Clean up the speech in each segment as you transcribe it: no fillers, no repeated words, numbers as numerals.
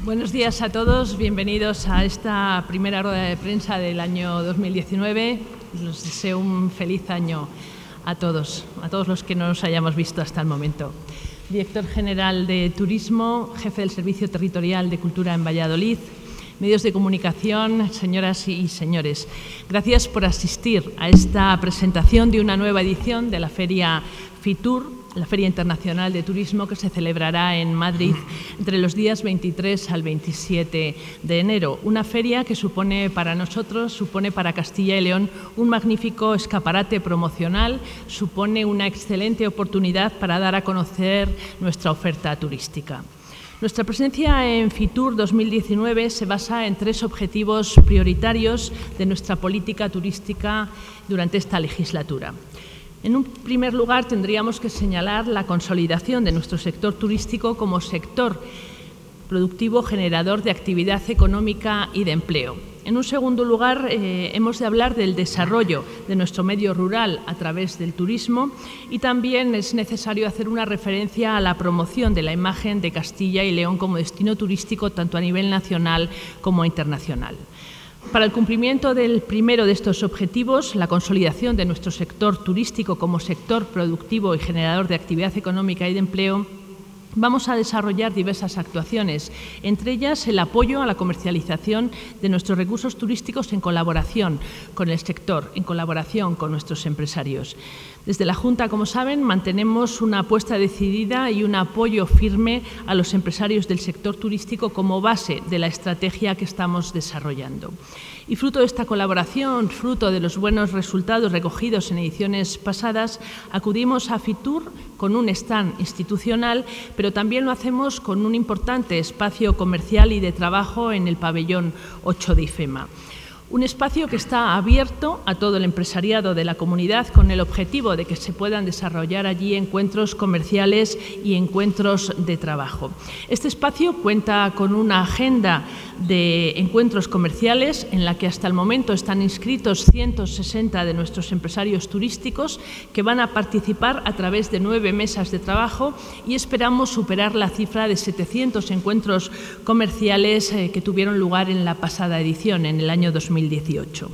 Buenos días a todos, bienvenidos a esta primera rueda de prensa del año 2019. Les deseo un feliz año a todos los que no nos hayamos visto hasta el momento. Director General de Turismo, Jefe del Servicio Territorial de Cultura en Valladolid, medios de comunicación, señoras y señores. Gracias por asistir a esta presentación de una nueva edición de la Feria FITUR, la Feria Internacional de Turismo, que se celebrará en Madrid entre los días 23 al 27 de enero. Una feria que supone para nosotros, supone para Castilla y León un magnífico escaparate promocional, supone una excelente oportunidad para dar a conocer nuestra oferta turística. Nuestra presencia en FITUR 2019 se basa en tres objetivos prioritarios de nuestra política turística durante esta legislatura. En un primer lugar, tendríamos que señalar la consolidación de nuestro sector turístico como sector productivo generador de actividad económica y de empleo. En un segundo lugar, hemos de hablar del desarrollo de nuestro medio rural a través del turismo y también es necesario hacer una referencia a la promoción de la imagen de Castilla y León como destino turístico tanto a nivel nacional como internacional. Para el cumplimiento del primero de estos objetivos, la consolidación de nuestro sector turístico como sector productivo y generador de actividad económica y de empleo, vamos a desarrollar diversas actuaciones, entre ellas el apoyo a la comercialización de nuestros recursos turísticos en colaboración con el sector, en colaboración con nuestros empresarios. Desde la Junta, como saben, mantenemos una apuesta decidida y un apoyo firme a los empresarios del sector turístico como base de la estrategia que estamos desarrollando. Y fruto de esta colaboración, fruto de los buenos resultados recogidos en ediciones pasadas, acudimos a FITUR con un stand institucional, pero también lo hacemos con un importante espacio comercial y de trabajo en el pabellón 8 de IFEMA. Un espacio que está abierto a todo el empresariado de la comunidad con el objetivo de que se puedan desarrollar allí encuentros comerciales y encuentros de trabajo. Este espacio cuenta con una agenda de encuentros comerciales en la que hasta el momento están inscritos 160 de nuestros empresarios turísticos que van a participar a través de 9 mesas de trabajo y esperamos superar la cifra de 700 encuentros comerciales que tuvieron lugar en la pasada edición, en el año 2018.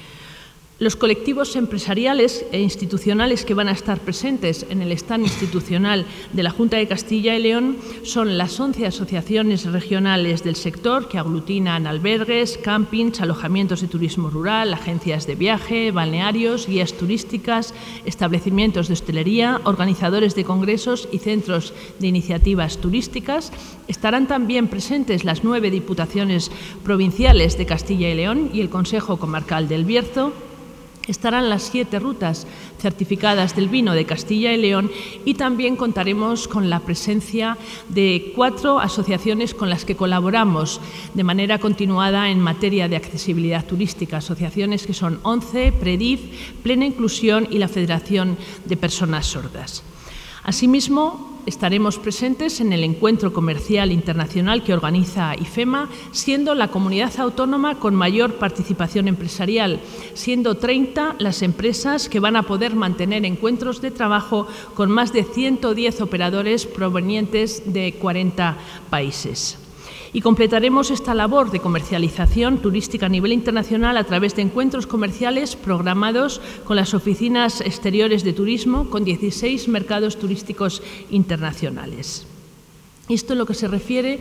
Los colectivos empresariales e institucionales que van a estar presentes en el stand institucional de la Junta de Castilla y León son las 11 asociaciones regionales del sector que aglutinan albergues, campings, alojamientos de turismo rural, agencias de viaje, balnearios, guías turísticas, establecimientos de hostelería, organizadores de congresos y centros de iniciativas turísticas. Estarán también presentes las 9 diputaciones provinciales de Castilla y León y el Consejo Comarcal del Bierzo. Estarán las 7 rutas certificadas del vino de Castilla y León y también contaremos con la presencia de 4 asociaciones con las que colaboramos de manera continuada en materia de accesibilidad turística, asociaciones que son 11, PREDIF, Plena Inclusión y la Federación de Personas Sordas. Asimismo, estaremos presentes en el Encuentro Comercial Internacional que organiza IFEMA, siendo la comunidad autónoma con mayor participación empresarial, siendo 30 las empresas que van a poder mantener encuentros de trabajo con más de 110 operadores provenientes de 40 países. Y completaremos esta labor de comercialización turística a nivel internacional a través de encuentros comerciales programados con las oficinas exteriores de turismo con 16 mercados turísticos internacionales. Esto es lo que se refiere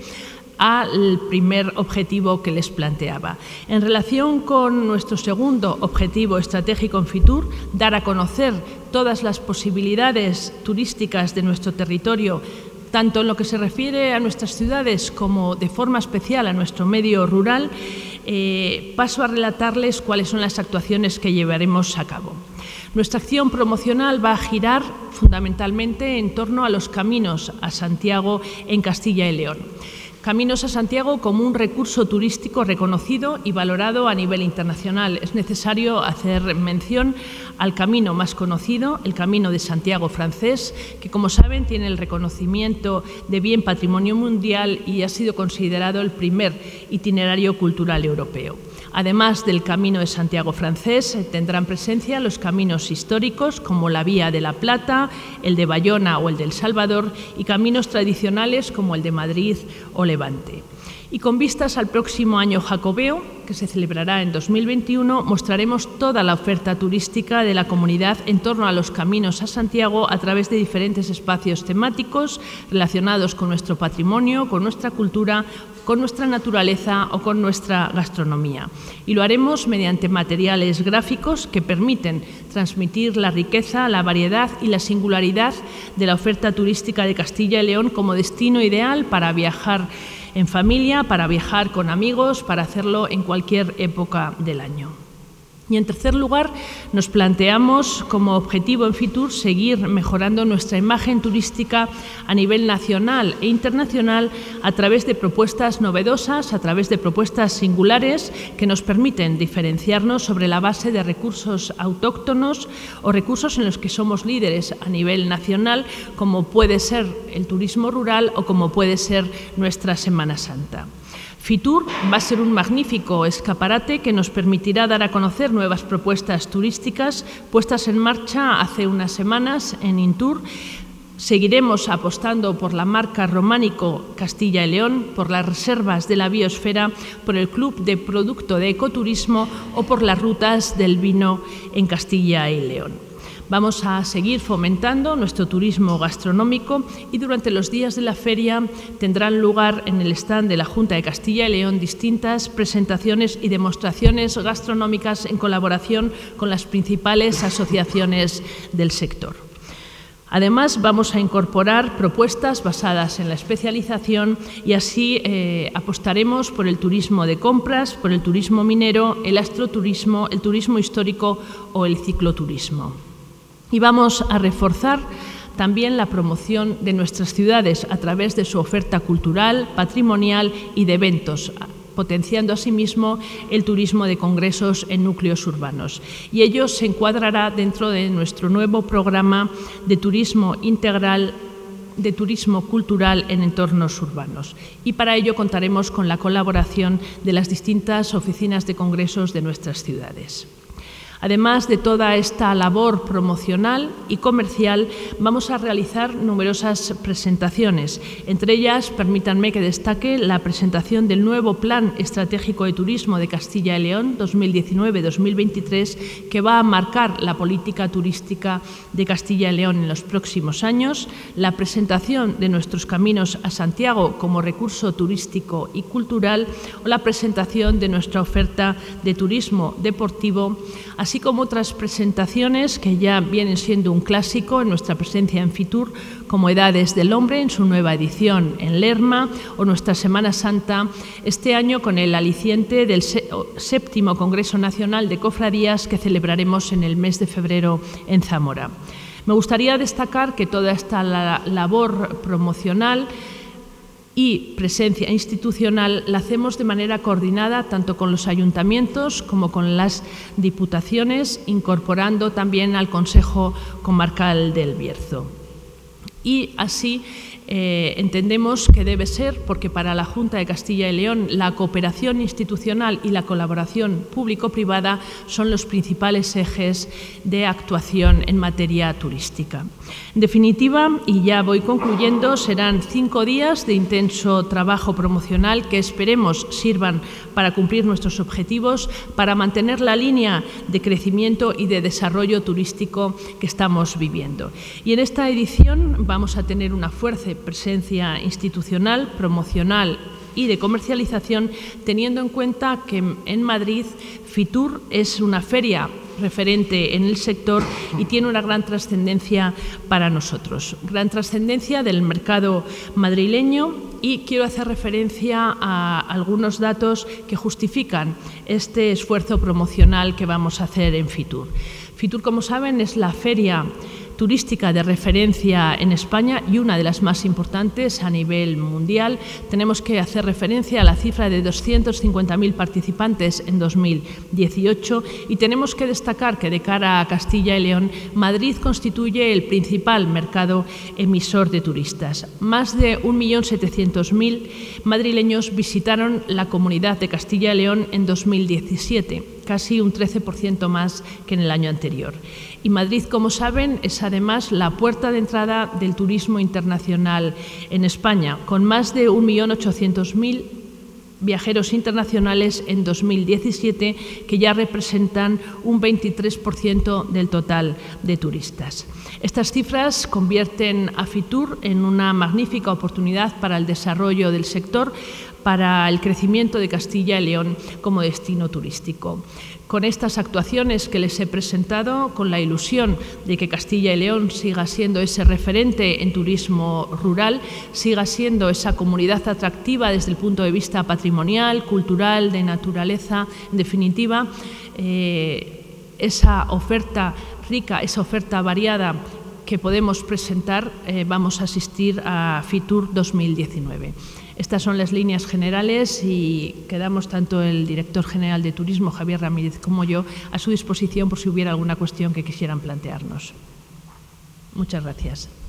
al primer objetivo que les planteaba. En relación con nuestro segundo objetivo estratégico en FITUR, dar a conocer todas las posibilidades turísticas de nuestro territorio, tanto en lo que se refiere a nuestras ciudades como de forma especial a nuestro medio rural, paso a relatarles cuáles son las actuaciones que llevaremos a cabo. Nuestra acción promocional va a girar fundamentalmente en torno a los caminos a Santiago en Castilla y León. Caminos a Santiago como un recurso turístico reconocido y valorado a nivel internacional. Es necesario hacer mención al camino más conocido, el Camino de Santiago francés, que como saben tiene el reconocimiento de bien patrimonio mundial y ha sido considerado el primer itinerario cultural europeo. Además del Camino de Santiago francés, tendrán presencia los caminos históricos como la Vía de la Plata, el de Bayona o el del Salvador y caminos tradicionales como el de Madrid o Levante. Y con vistas al próximo año jacobeo, que se celebrará en 2021, mostraremos toda la oferta turística de la comunidad en torno a los caminos a Santiago a través de diferentes espacios temáticos relacionados con nuestro patrimonio, con nuestra cultura, con nuestra naturaleza o con nuestra gastronomía. Y lo haremos mediante materiales gráficos que permiten transmitir la riqueza, la variedad y la singularidad de la oferta turística de Castilla y León como destino ideal para viajar en familia, para viajar con amigos, para hacerlo en cualquier época del año. Y en tercer lugar, nos planteamos como objetivo en Fitur seguir mejorando nuestra imagen turística a nivel nacional e internacional a través de propuestas novedosas, a través de propuestas singulares que nos permiten diferenciarnos sobre la base de recursos autóctonos o recursos en los que somos líderes a nivel nacional, como puede ser el turismo rural o como puede ser nuestra Semana Santa. Fitur va a ser un magnífico escaparate que nos permitirá dar a conocer nuevas propuestas turísticas puestas en marcha hace unas semanas en Intur. Seguiremos apostando por la marca Románico Castilla y León, por las reservas de la biosfera, por el Club de Producto de Ecoturismo o por las rutas del vino en Castilla y León. Vamos a seguir fomentando nuestro turismo gastronómico y durante los días de la feria tendrán lugar en el stand de la Junta de Castilla y León distintas presentaciones y demostraciones gastronómicas en colaboración con las principales asociaciones del sector. Además, vamos a incorporar propuestas basadas en la especialización y así apostaremos por el turismo de compras, por el turismo minero, el astroturismo, el turismo histórico o el cicloturismo. Y vamos a reforzar también la promoción de nuestras ciudades a través de su oferta cultural, patrimonial y de eventos, potenciando asimismo el turismo de congresos en núcleos urbanos. Y ello se encuadrará dentro de nuestro nuevo programa de turismo integral, de turismo cultural en entornos urbanos. Y para ello contaremos con la colaboración de las distintas oficinas de congresos de nuestras ciudades. Además de toda esta labor promocional y comercial, vamos a realizar numerosas presentaciones. Entre ellas, permítanme que destaque la presentación del nuevo Plan Estratégico de Turismo de Castilla y León 2019-2023, que va a marcar la política turística de Castilla y León en los próximos años, la presentación de nuestros caminos a Santiago como recurso turístico y cultural o la presentación de nuestra oferta de turismo deportivo, así como otras presentaciones que ya vienen siendo un clásico en nuestra presencia en Fitur, como Edades del Hombre en su nueva edición en Lerma o nuestra Semana Santa, este año con el aliciente del 7º Congreso Nacional de Cofradías que celebraremos en el mes de febrero en Zamora. Me gustaría destacar que toda esta labor promocional y presencia institucional la hacemos de manera coordinada tanto con los ayuntamientos como con las diputaciones, incorporando también al Consejo Comarcal del Bierzo. Y así entendemos que debe ser, porque para la Junta de Castilla y León la cooperación institucional y la colaboración público-privada son los principales ejes de actuación en materia turística. En definitiva, y ya voy concluyendo, serán 5 días de intenso trabajo promocional que esperemos sirvan para cumplir nuestros objetivos, para mantener la línea de crecimiento y de desarrollo turístico que estamos viviendo. Y en esta edición vamos a tener una fuerte presencia institucional, promocional y de comercialización, teniendo en cuenta que en Madrid Fitur es una feria referente en el sector y tiene una gran trascendencia para nosotros. Gran trascendencia del mercado madrileño, y quiero hacer referencia a algunos datos que justifican este esfuerzo promocional que vamos a hacer en Fitur. Fitur, como saben, es la feria turística de referencia en España y una de las más importantes a nivel mundial. Tenemos que hacer referencia a la cifra de 250.000 participantes en 2018 y tenemos que destacar que de cara a Castilla y León, Madrid constituye el principal mercado emisor de turistas. Más de 1.700.000 madrileños visitaron la Comunidad de Castilla y León en 2017, casi un 13% más que en el año anterior. Y Madrid, como saben, es además la puerta de entrada del turismo internacional en España, con más de 1.800.000 viajeros internacionales en 2017, que ya representan un 23% del total de turistas. Estas cifras convierten a Fitur en una magnífica oportunidad para el desarrollo del sector, para el crecimiento de Castilla y León como destino turístico. Con estas actuaciones que les he presentado, con la ilusión de que Castilla y León siga siendo ese referente en turismo rural, siga siendo esa comunidad atractiva desde el punto de vista patrimonial, cultural, de naturaleza, en definitiva, esa oferta rica, esa oferta variada que podemos presentar, vamos a asistir a Fitur 2019. Estas son las líneas generales y quedamos tanto el director general de Turismo, Javier Ramírez, como yo, a su disposición por si hubiera alguna cuestión que quisieran plantearnos. Muchas gracias.